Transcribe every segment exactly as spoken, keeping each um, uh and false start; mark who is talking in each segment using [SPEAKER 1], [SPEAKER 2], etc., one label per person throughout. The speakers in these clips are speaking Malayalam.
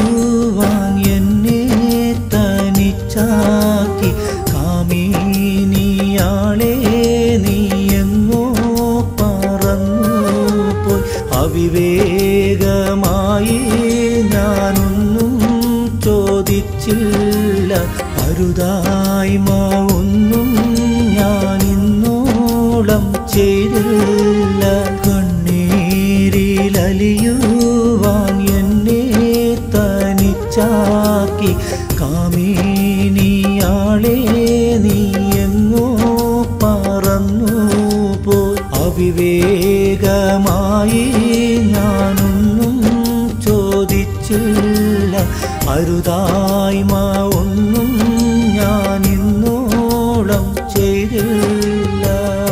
[SPEAKER 1] അലിയുവാൻ എന്നെ തനിച്ചാക്കി കാമിനിയാളെ നീ എങ്ങോ പറന്നു പോയി. അവിവേകമായി ഞാനൊന്നും ചോദിച്ചില്ല, അരുതായ്മ ഒന്നും ഞാനിന്നോളം ചെയ്തില്ല. കണ്ണീരിലലിയുവാൻ എന്നെ തനിച്ചാക്കി കാമിനിയാളെ നീ എങ്ങോ പറന്നു പോയി. അവിവേകമായി ഞാനൊന്നും ചോദിച്ചില്ല, അരുതായ്മ ഒന്നും ഞാനിന്നോളം ചെയ്തില്ല.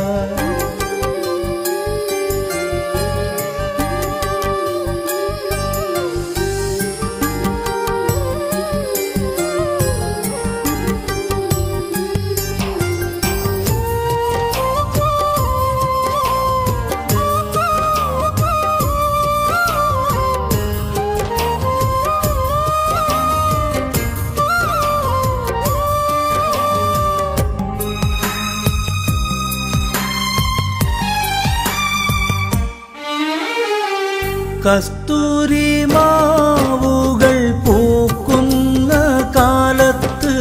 [SPEAKER 1] കസ്തൂരി മാവുകൾ പൂക്കുന്ന കാലത്ത്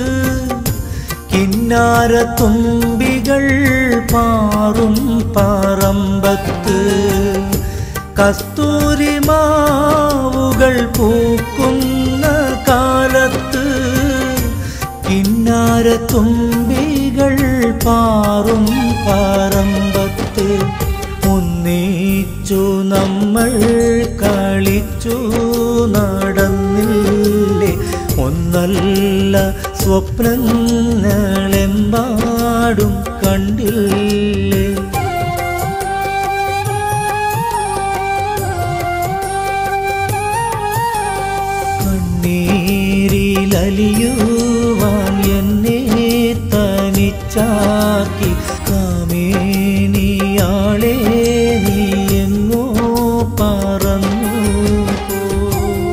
[SPEAKER 1] കിന്നാരത്തുമ്പികൾ പാറും പറമ്പത്ത്. കസ്തൂരി മാവുകൾ പൂക്കുന്ന കാലത്ത് കിന്നാരത്തുമ്പികൾ പാറും പറമ്പത്ത്. ഒന്നിച്ചു നമ്മൾ കളിച്ചു നടന്നില്ലേ, ഒന്നല്ല സ്വപ്നങ്ങളെമ്പാടും കണ്ടില്ലേ. കണ്ണീരിലലിയുവാൻ എന്നെ തനിച്ചാക്കി കാമിനിയാളെ നീ എങ്ങോ പറന്നു പോയി.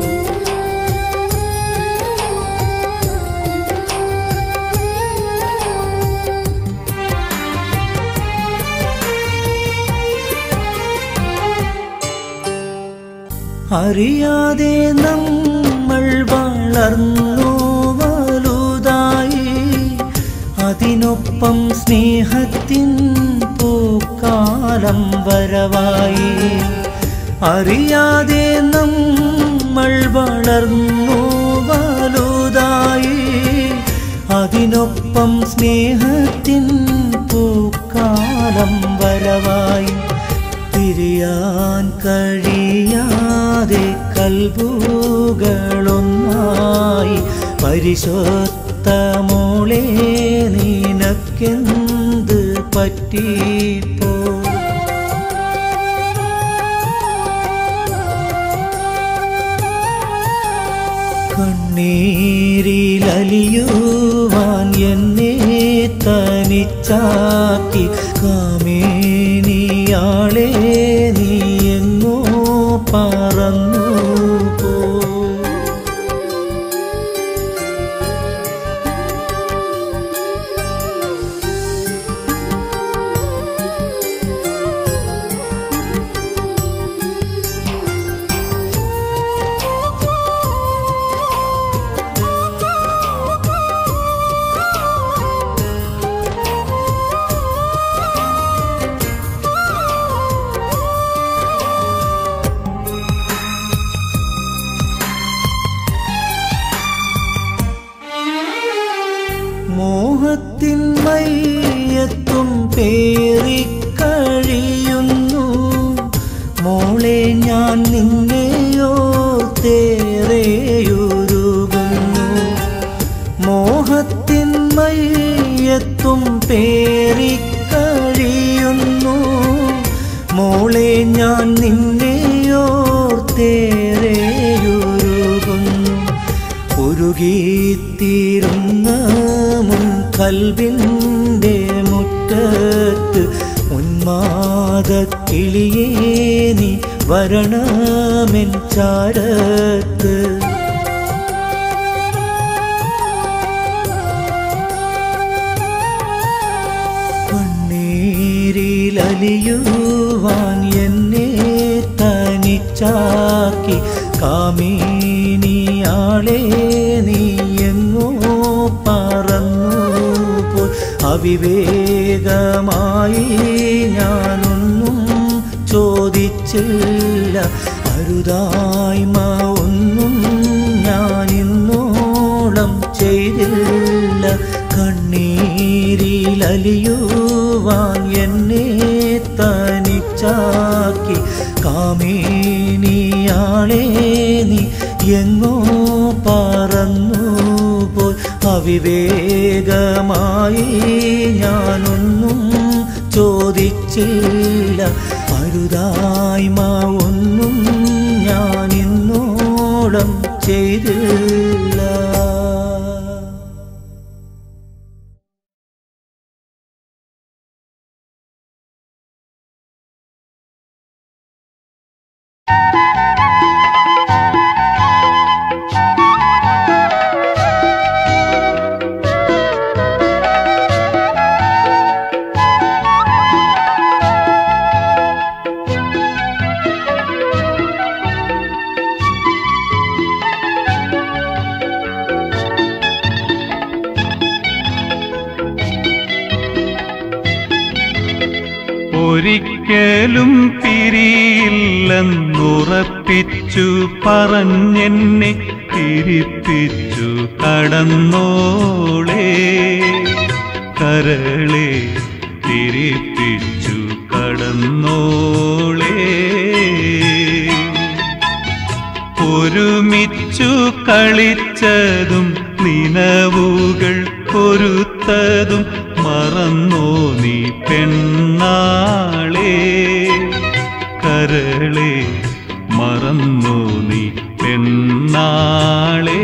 [SPEAKER 1] അറിയാതെ നമ്മൾ വളർന്നു വലുതായി, അതിനൊപ്പം സ്നേഹത്തിൻ പൂക്കാലം വരവായി. അറിയാതെ നമ്മൾ വളർന്നു വലുതായി, അതിനൊപ്പം സ്നേഹത്തിൻ പൂക്കാലം വരവായി. പിരിയാൻ കഴിയാതെ കൽബുകളൊന്നായി, പരിശുദ്ധ മോളെ നിനക്കെന്ത് പറ്റിപ്പോ. കണ്ണീരിലലിയുവാൻ എന്നെ തനിച്ചാക്കി കാമിനിയാളെ നീ എങ്ങോ പറന്നു പോയി. മോഹത്തിൻ മയ്യത്തും പേറിക്കഴിയുന്നു മോളെ, ഞാൻ നിന്നെയോർത്തേറെയുരുകുന്നു. മോഹത്തിൻ മയ്യത്തും പേറിക്കഴിയുന്നു മോളെ, ഞാൻ നിന്നെയോർത്തേറെയുരുകുന്നു. ഉരുകിത്തീരുന്ന മുൻ കൽവിൻ്റെ മുറ്റത്ത് ഉന്മാദക്കിളിയേ നീ വരണമെൻ ചാരത്ത്. അലിയുവാൻ എന്നെ തനിച്ചാക്കി കാമിനിയാളെ നീ എങ്ങോ പറന്നു പോയി. അവിവേകമായി ഞാനൊന്നും ചോദിച്ചില്ല, അരുതായ്മ ഒന്നും ഞാനിന്നോളം ചെയ്തില്ല. കണ്ണീരിലലിയുവാൻ എന്നെ തനിച്ചാക്കി കാമിനിയാളെ നീ എങ്ങോ പറന്നു പോയി. അവിവേകമായി ഞാനൊന്നും ചോദിച്ചില്ല, അരുതായ്മ ഒന്നും ഞാനിന്നോളം ചെയ്തില്ല.
[SPEAKER 2] ഒരിക്കലും പിരിയില്ലെന്നുറപ്പിച്ചു പറഞ്ഞെന്നെ തിരിപ്പിച്ചു കടന്നോളേ, കരളെ തിരിപ്പിച്ചു കടന്നോളേ. ഒരുമിച്ചു കളിച്ചതും നിനവുകൾ പൊരുത്തതും മറന്നോ നീ പെണ്ണാളെ, കരളെ മറന്നോ നീ പെണ്ണാളെ.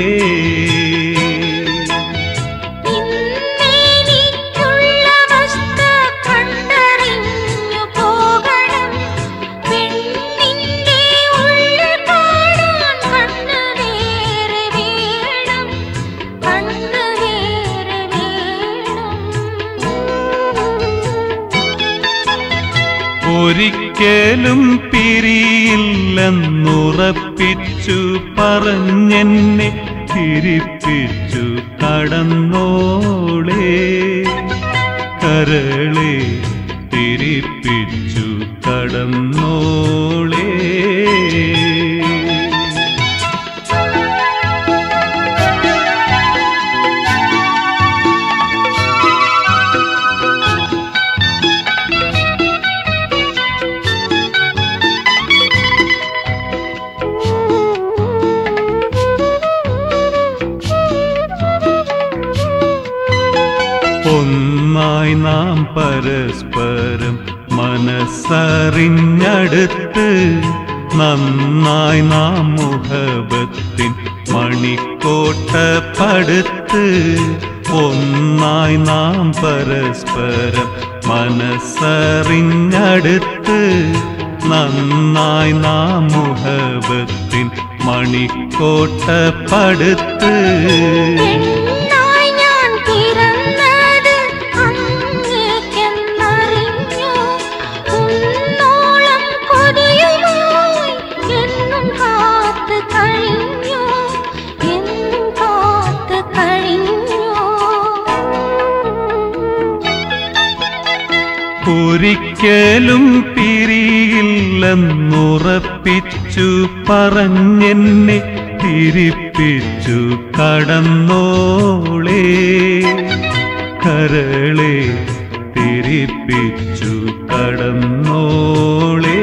[SPEAKER 2] ഒരിക്കലും പിരിയില്ലെന്നുറപ്പിച്ചു പറഞ്ഞെന്നെ തിരിപ്പിച്ചു കടന്നോളേ, കരളെ തിരിപ്പിച്ചു കടന്നോളേ. ഒന്നായി നാം പരസ്പരം മനസ്സറിഞ്ഞടുത്ത്, നന്നായി നാം മുഹബത്തിൻ മണിക്കോട്ട പടുത്ത്. ഒന്നായി നാം പരസ്പരം മനസ്സറിഞ്ഞടുത്ത്, നന്നായി നാം മുഹബത്തിൻ മണിക്കോട്ട പടുത്ത്. ഒരിക്കലും പിരിയില്ലെന്നുറപ്പിച്ചു പറഞ്ഞെന്നെ തിരിപ്പിച്ചു കടന്നോളേ, കരളെ തിരിപ്പിച്ചു കടന്നോളേ.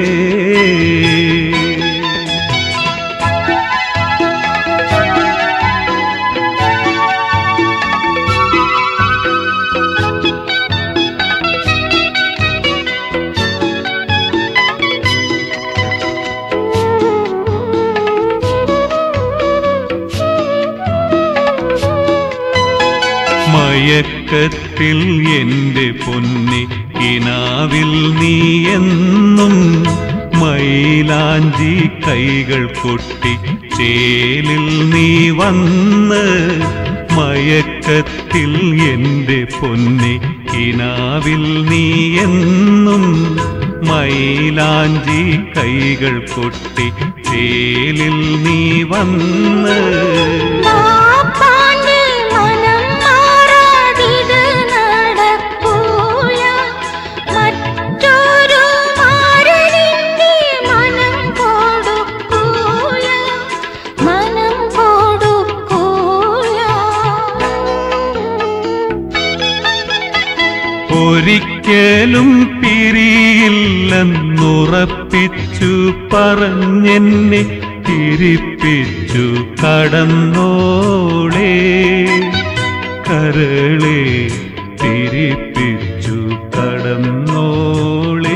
[SPEAKER 2] മയക്കത്തിൽ എൻ്റെ പൊന്നി കിനാവിൽ നീ എന്നും മൈലാഞ്ചി കൈകൾ കൊട്ടി ചേലിൽ നീ വന്ന് മയക്ക മയക്കത്തിൽ എൻ്റെ പൊന്നെ കിനാവിൽ നീ എന്നും മൈലാഞ്ചി കൈകൾ കൊട്ടി ചേലിൽ നീ വന്ന് ഒരിക്കലും പിരിയില്ലെന്നുറപ്പിച്ചു പറഞ്ഞെന്നെ തിരിപ്പിച്ചു കടന്നോളേ കരളേ തിരിപ്പിച്ചു കടന്നോളേ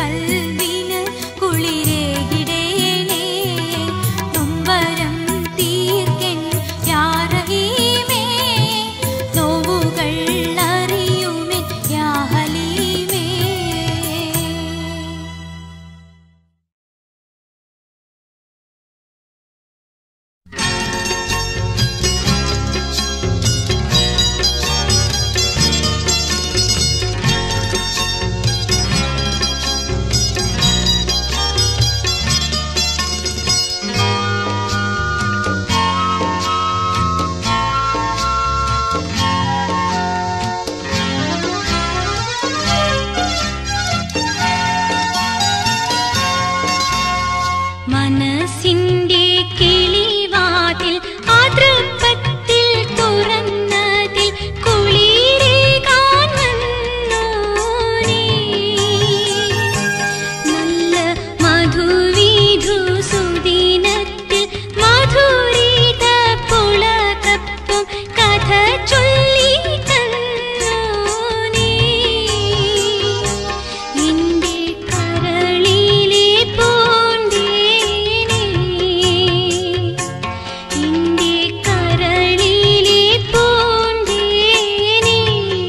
[SPEAKER 3] കൽവിന് കുളിരേകിടേണേ നൊമ്പരം തീർക്കൻ യാ റഹീമേ നോവുകൾ അറിയുമെൻ യാ ഹലീമേ. മനസ്സിന്റെ കിളിവാതിൽ ആതൃപ്പത്തിൽ തുറന്നതിൽ കുളിരേകാൻ വന്നോനേ നല്ല മധുവിധു സുദിനത്തിൽ മധുരിത പുളകപ്പം കഥ ചൊല്ലി തന്നോനേ എന്റെ കരളിലെ പൂന്തേനേ എന്റെ കരളിലെ പൂന്തേനേ.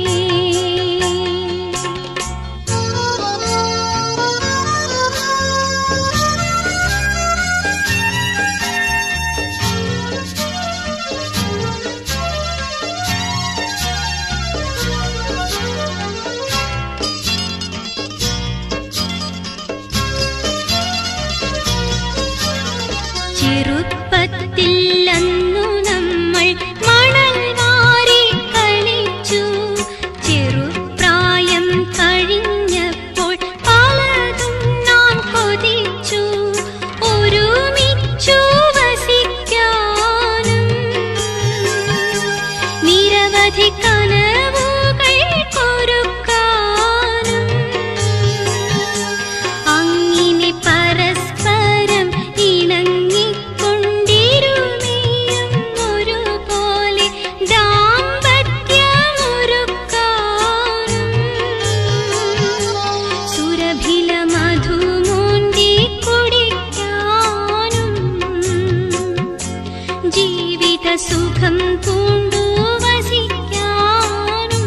[SPEAKER 3] ചെറുപ്പത്തിൽ അന്നു നമ്മൾ മണൽ വാരി കളിച്ചു ചെറുപ്രായം കഴിഞ്ഞപ്പോൾ പലതും നാം കൊതിച്ചു ഒരുമിച്ചു വസിക്കാനും നിരവധി കനവുകൾ കൊരുക്കാനും അങ്ങനെ പരസ്പരം ഇണങ്ങിക്കൊണ്ടിരുമേയും ഒരുപോലെ ദാമ്പത്യമൊരുക്കാനും സുരഭില മധുമോന്തി കുടിക്കാനും ജീവിത സുഖം പൂണ്ടു വസിക്കാനും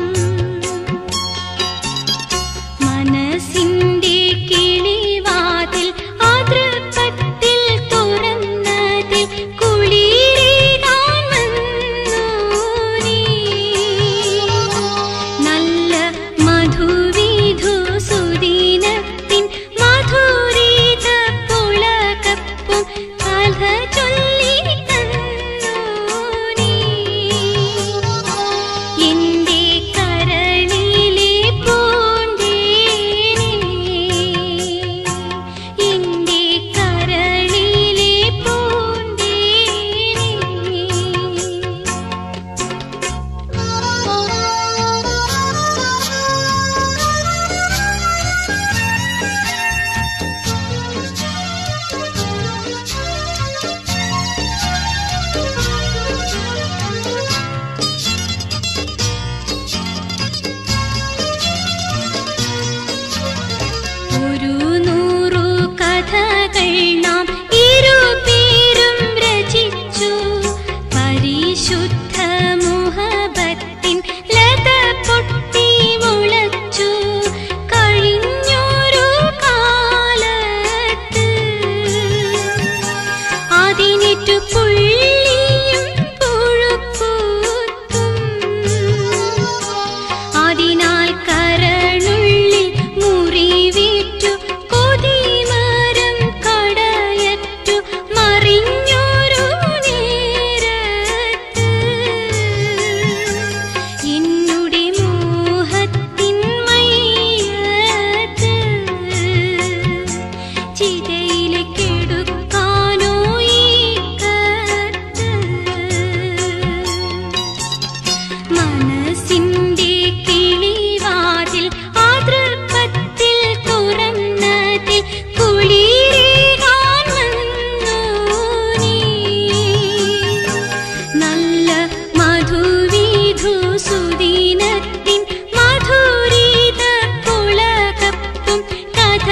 [SPEAKER 3] മനസ്സിന്റെ കിളിവാതിൽ ആതൃപ്പത്തിൽ തുറന്നതിൽ കുളിരേകാൻ വന്നോനേ നല്ല മധുവിധു സുദിനത്തിൻ മധുരിത പുളകപ്പും കഥ ചൊല്ലി തന്നോനേ എന്റെ കരളിലെ പൂന്തേനേ എന്റെ കരളിലെ പൂന്തേനേ. ഒരു നൂറു കഥകൾ നാം ഇരുപേരും രചിച്ചു പരിശുദ്ധ മുഹബത്തിൻ ലത പൊട്ടി മുളച്ചു കഴിഞ്ഞൊരു കാലത്ത് അതിനേറ്റു പുള്ളിയും പുഴുക്കൂത്തും അതിനാൽ കരളുള്ളിൽ മുറിവേറ്റു കൊതിമരം കടയറ്റു മറിഞ്ഞൊരു നേരത്ത് എന്നുടെ മോഹത്തിൻ മയ്യത്ത് ചിതയിലേക്കെടുക്കാനോ ഈ കത്ത് മനസ്സിന്റെ കിളിവാതിൽ ആതൃപ്പത്തിൽ തുറന്നതിൽ കുളിരേകാൻ വന്നോനേ നല്ല മധുവിധു സുദിനത്തിൻ മധുരിത പുളകപ്പും കഥ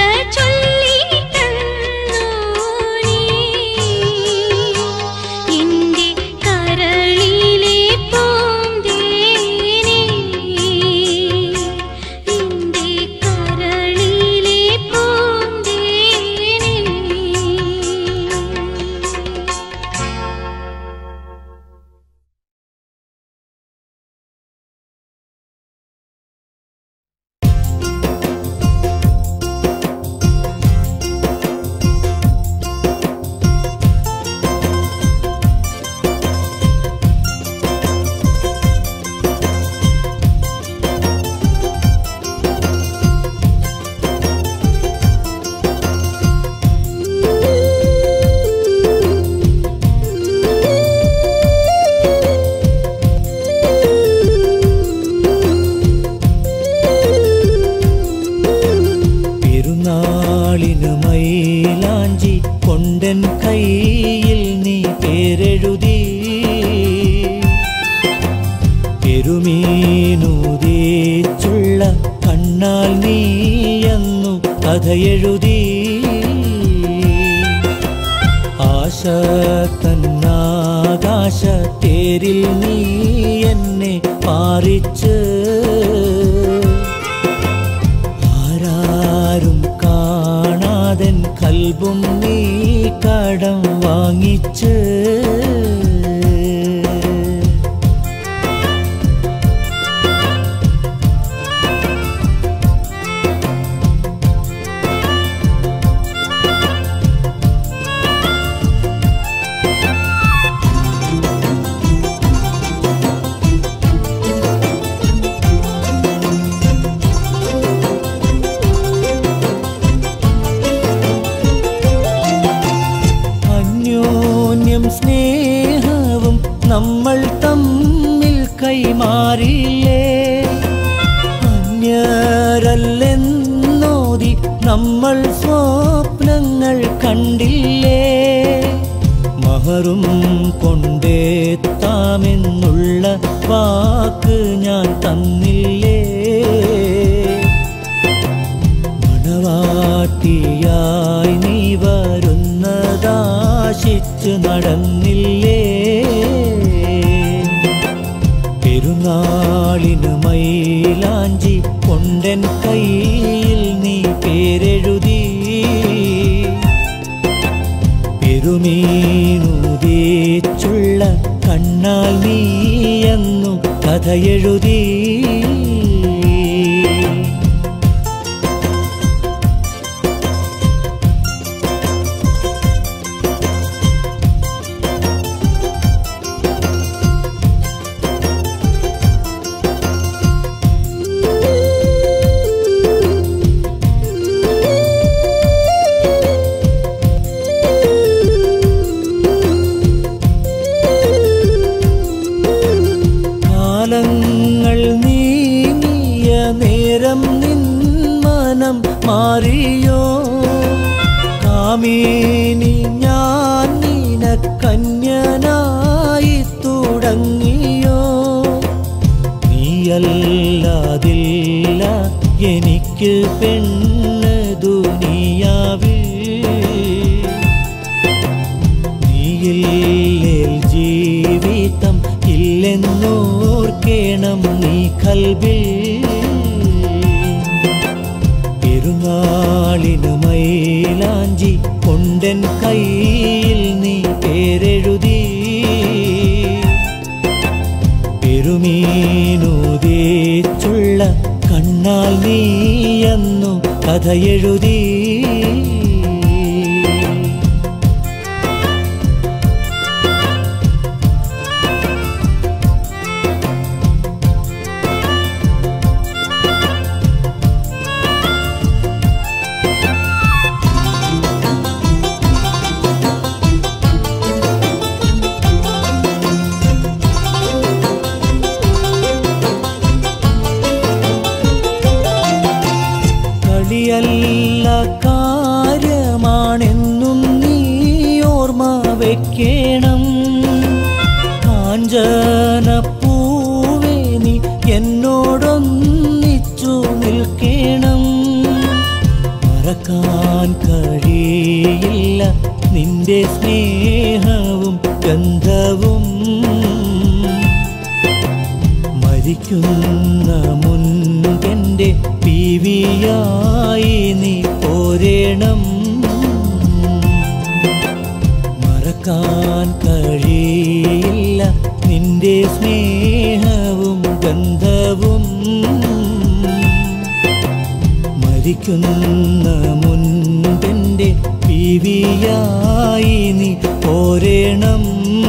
[SPEAKER 1] മറക്കാൻ കഴിയില്ല നിന്റെ സ്നേഹവും ഗന്ധവും. മരിക്കുന്ന മുൻപെൻ്റെ പീവിയായി നീ പോരേണം. മറക്കാൻ കഴിയില്ല നിന്റെ സ്നേഹവും ഗന്ധവും. മരിക്കുന്ന മുൻപെൻ്റെ പീവിയായി നീ പോരേണം.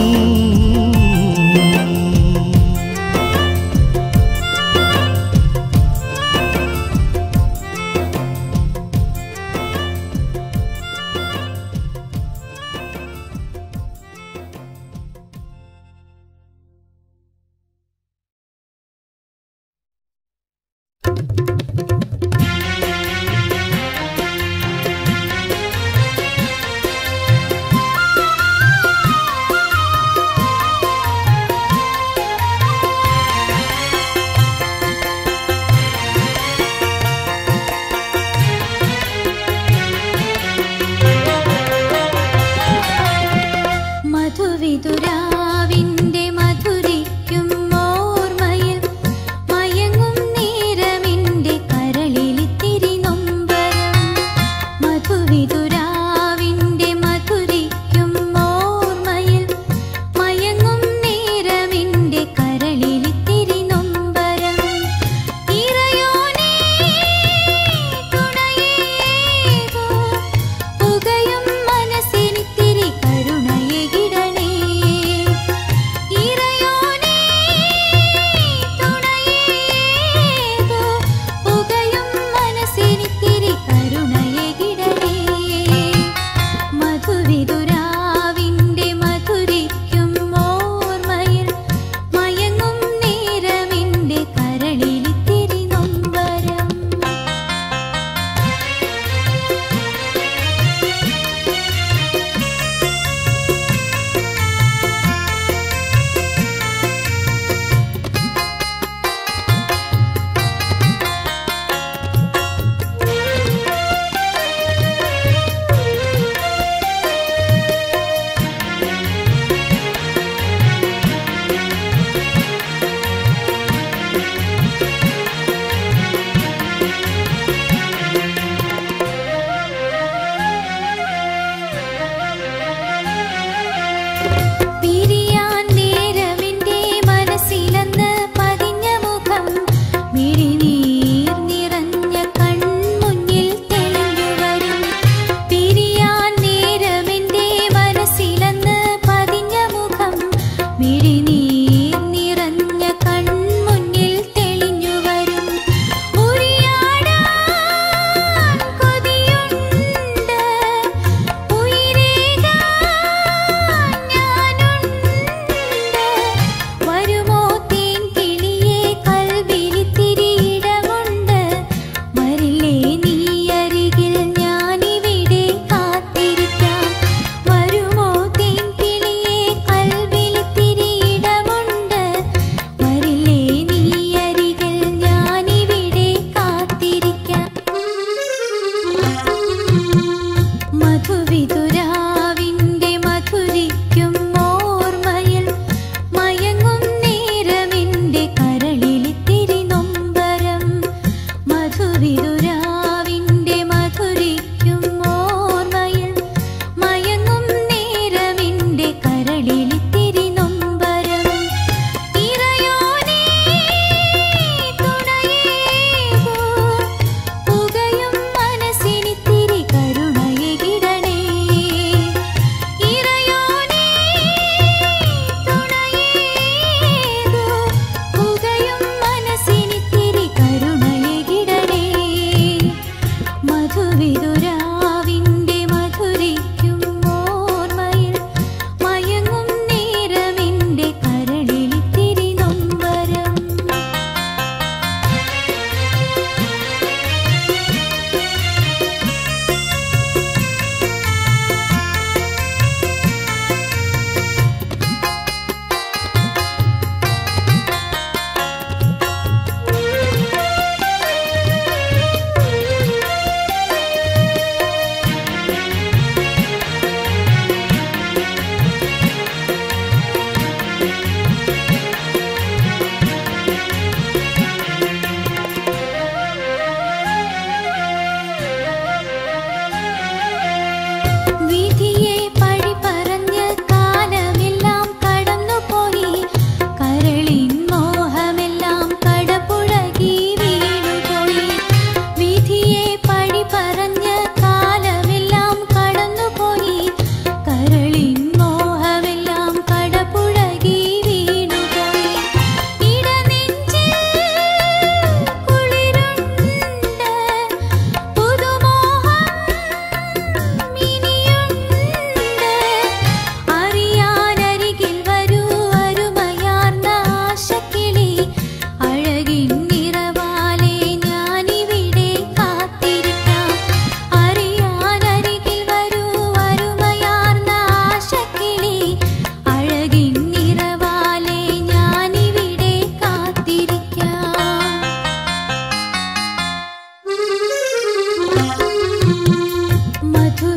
[SPEAKER 3] മധുവിതുരാവിന്റെ മധുരിക്കും ഓർമ്മയിൽ മയങ്ങും നേരമിന്റെ കരളിലിത്തിരി നൊമ്പരം. മധുവിതുരാവിന്റെ മധുരിക്കും ഓർമ്മയിൽ മയങ്ങും നേരമിന്റെ കരളിലിത്തിരി നൊമ്പരം. ഇറയോനേ തുണയേകൂ പുകയും മനസ്സിനിത്തിരി കരുണയെ കിടണേ. ഇറയോനേ തുണയേകൂ പുകയും മനസ്സിനിത്തിരി കരുണയെ കിടണേ. മധുവിതുരാവിന്റെ മധുരിക്കും ഓർമ്മയിൽ മയങ്ങും നേരമിന്റെ കരളിലിത്തിരി നൊമ്പരം. പിരിയാൻ നേരമിന്റെ മനസ്സിലെന്ന് പതിഞ്ഞ മുഖം മിഴിനീർ നിറഞ്ഞ കൺമുന്നിൽ തെളിഞ്ഞു വരും. പിരിയാൻ നേരമിന്റെ മനസ്സിലെന്ന് പതിഞ്ഞ മുഖം മിഴിനീർ നിറഞ്ഞ കൺമുന്നിൽ തെളിഞ്ഞു വരും. ഉരിയാടാൻ കൊതിയുണ്ട് ഉയിരേകാൻ ഞാനുണ്ട്. വരുമോ തേൻ കിളിയെ കൽവിലിത്തിരി ഇടമുണ്ട്. വരില്ലേ നീ അരികിൽ ഞാനിവിടെ കാത്തിരിക്കാം. വരുമോ തേൻ കിളിയെ കൽവിലിത്തിരി ഇടമുണ്ട്. വരില്ലേ നീ അരികിൽ ഞാനിവിടെ കാത്തിരിക്കാം. മധുവിതുരാവിന്റെ മധുരിക്കും ഓർമ്മയിൽ മയങ്ങും നേരമിന്റെ കരളിലിത്തിരി നൊമ്പരം. മധുവിതുരാവിന്റെ മധുരിക്കും ഓർമ്മയിൽ മയങ്ങും നേരമിന്റെ കരളിലിത്തിരി നൊമ്പരം. ഇറയോനേ തുണയേകൂ പുകയും മനസ്സിനിത്തിരി കരുണയെ കിടണേ.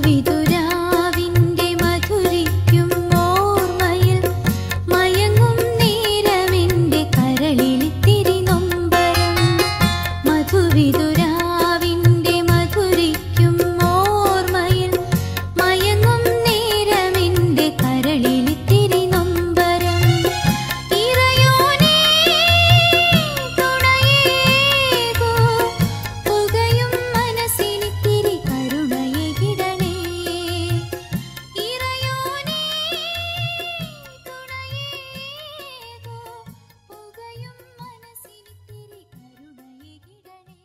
[SPEAKER 3] മധുവിതുരാവിന്റെ മധുരിക്കും ഓർമ്മയിൽ മയങ്ങും നേരമെന്റെ കരളിലിത്തിരി നൊമ്പരം. മധുവിതുരാവിന്റെ മധുരിക്കും ഓർമ്മയിൽ മയങ്ങും നേരമെന്റെ കരളിലിത്തിരി നൊമ്പരം. ഇറയോനേ തുണയേകൂ, പുകയും മനസ്സിനിത്തിരി കരുണയേകിടണേ. ഇറയോനേ തുണയേകൂ, പുകയും മനസ്സിനിത്തിരി കരുണയേകിടണേ.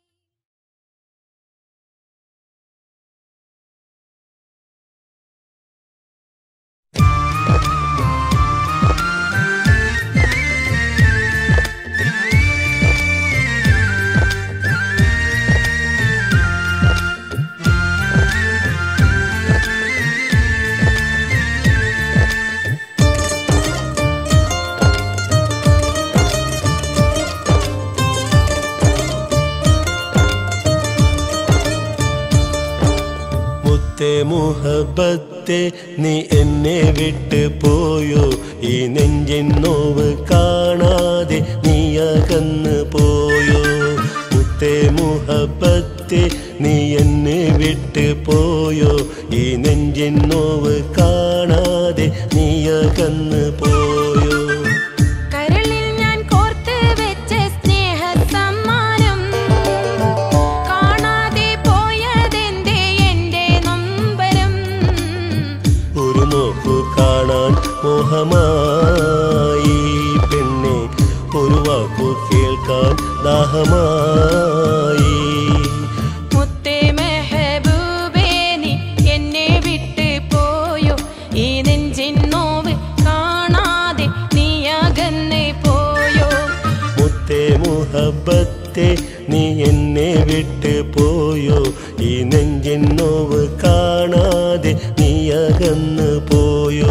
[SPEAKER 4] മുത്തേ മുഹബത്തെ നീ എന്നെ വിട്ട് പോയോ, ഈ നെഞ്ചിൻ നോവ് കാണാതെ നീ അകന്ന് പോയോ. മുത്തേ മുഹബത്തെ നീ എന്നെ വിട്ട് പോയോ, ഈ നെഞ്ചിൻ നോവ് കാണാതെ നീ അകന്ന് പോയോ.
[SPEAKER 3] കരളിൽ ഞാൻ കോർത്ത് വെച്ച സ്നേഹസമ്മാനം കാണാതെ പോയതെന്തേ എന്റെ നൊമ്പരം.
[SPEAKER 4] ഒരു നോക്കു കാണാൻ മോഹമായി പെണ്ണെ, ഒരു വാക്കു കേൾക്കാൻ ദാഹമായി.
[SPEAKER 3] മുത്തേ മെഹബൂബേ നീ എന്നെ വിട്ട് പോയോ, ഈ നെഞ്ചിൻ നോവ് കാണാതെ നീ അകന്ന് പോയോ.
[SPEAKER 4] മുത്തേ മുഹബത്തെ നീ എന്നെ വിട്ട് പോയോ, ഈ നെഞ്ചിൻ നോവ് കാണാതെ നീ അകന്ന് പോയോ.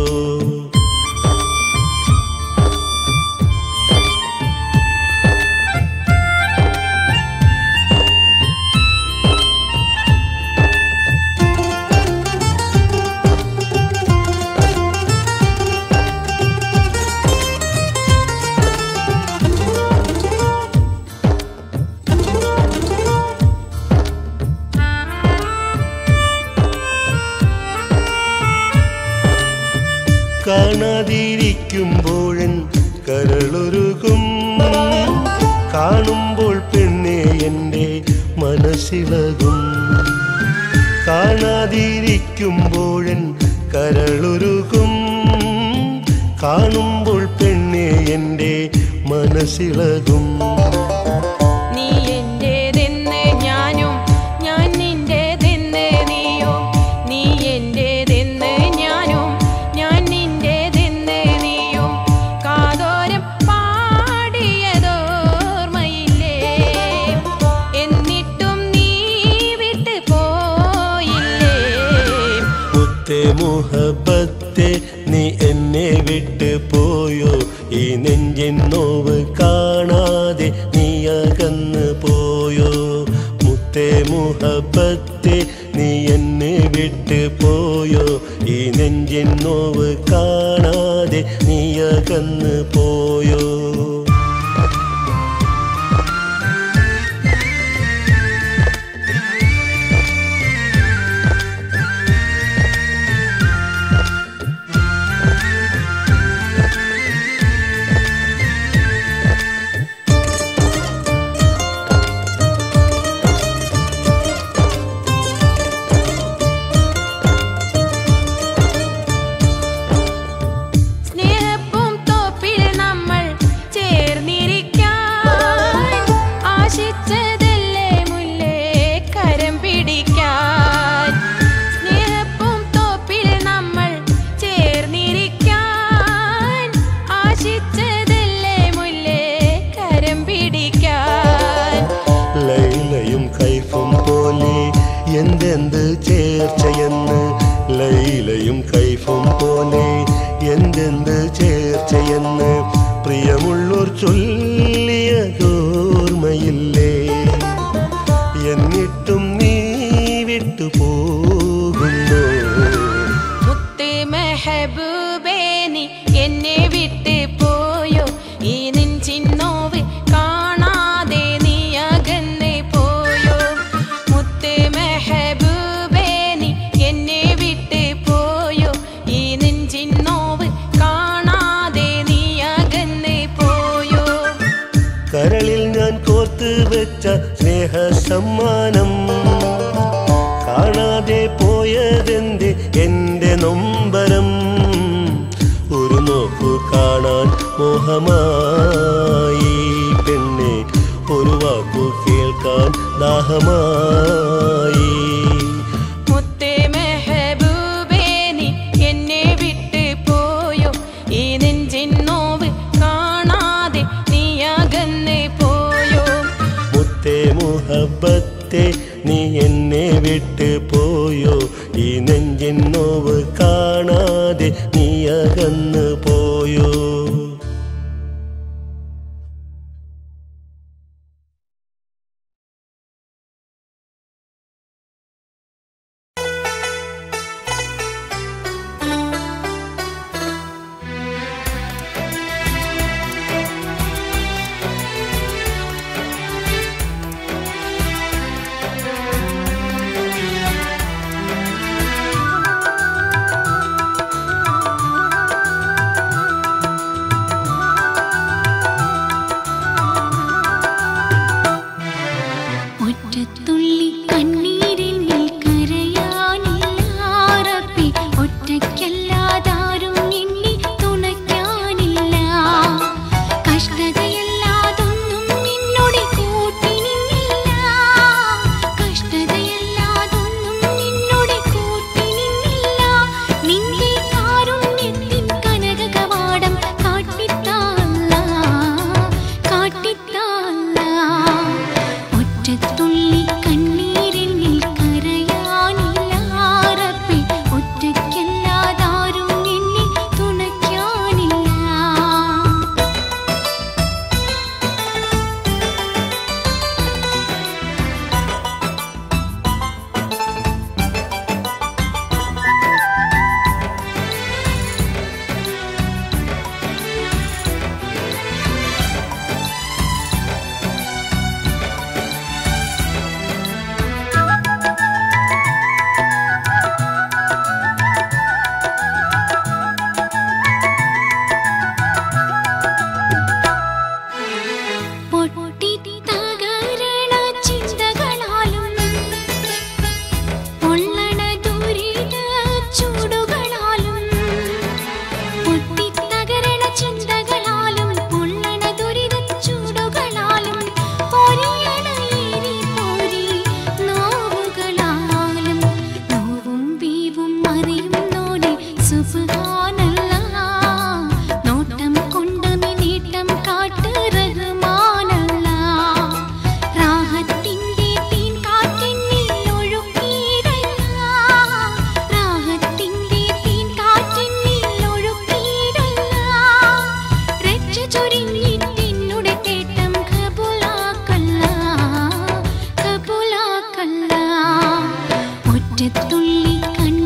[SPEAKER 4] കാണാതിരിക്കുമ്പോഴൻ കരളൊരുകും, കാണുമ്പോൾ പെണ്ണെ എൻ്റെ മനസ്സിളകും. കാണാതിരിക്കുമ്പോഴൻ കരളൊരുകും, കാണുമ്പോൾ പെണ്ണെ എൻ്റെ മനസ്സിളകും.
[SPEAKER 3] നീ എന്റേതെന്ന് ഞാനും ഞാൻ നിന്റേതെന്ന് നീയോ, നീ എന്റേതെന്ന് ഞാനും ഞാൻ നിന്റേതെന്ന് നീയും കാതോരം പാടിയതോർമ്മയില്ലേ. എന്നിട്ടും നീ വിട്ട് പോയില്ലേ.
[SPEAKER 4] മുത്തേ മുഹബത്തെ നീ എന്നെ വിട്ട് പോയോ, ഈ നെഞ്ചിൻ നോവ് കാണാതെ നീ അകന്ന് പോയോ. മുത്തേ മുഹബത്തെ നീ എന്നെ വിട്ട് പോയോ, ഈ നെഞ്ചിൻ നോവ് കാണാതെ നീ അകന്ന് പോയോ.
[SPEAKER 3] സ്നേഹപ്പൂം തോപ്പിൽ നമ്മൾ ചേർന്നിരിക്കാൻ ആശിച്ചതല്ലേ മുല്ലേ കരം പിടിക്കാൻ. സ്നേഹപ്പൂം തോപ്പിൽ നമ്മൾ ചേർന്നിരിക്കാൻ ആശിച്ചതല്ലേ മുല്ലേ കരം പിടിക്കാൻ.
[SPEAKER 4] ലൈലയും കൈഫും പോലെ എന്തെന്ത് ചേർച്ചയെന്ന്, ലൈലയും കൈഫും പോലെ എന്തെന്ത് ചേർച്ചയെന്ന് പ്രിയമുള്ളോർ ചൊല്ലിയതോർമ്മയില്ലേ. എന്നിട്ടും നീ വിട്ടു പോകുന്നു.
[SPEAKER 3] മെഹബൂബേ നീ എന്നെ വിട്ട് പോയോ ഈ നെഞ്ചിൻ നോവ് കാണാതെ നീ അകന്ന് പോയോ മുത്ത് മെഹബൂബേ നീ എന്നെ വിട്ട് പോയോ ഈ നെഞ്ചിൻ നോവ് കാണാതെ നീ അകന്ന് പോയോ
[SPEAKER 4] കരളിൽ ഞാൻ കോർത്ത് വെച്ച സ്നേഹ സമ്മാനം കാണാതെ പോയതെന്ത് എന്റെ നൊമ്പരം ഒരു നോക്കു കാണാൻ മോഹമായി പെണ്ണെ ഒരു വാക്കു കേൾക്കാൻ ദാഹമായി
[SPEAKER 3] മുത്തേ മെഹബൂബേ നീ എന്നെ വിട്ട് പോയോ ഈ നെഞ്ചിൻ നോവ് കാണാതെ നീ അകന്ന് പോയോ
[SPEAKER 4] മുത്തേ മുഹബ്ബത്തെ നീ എന്നെ വിട്ട് പോയോ ഈ നെഞ്ചിൻ നോവ് കാണാതെ നീ അകന്ന് പോയോ
[SPEAKER 5] ഒറ്റത്തുള്ളി കണ്ണീരിൽ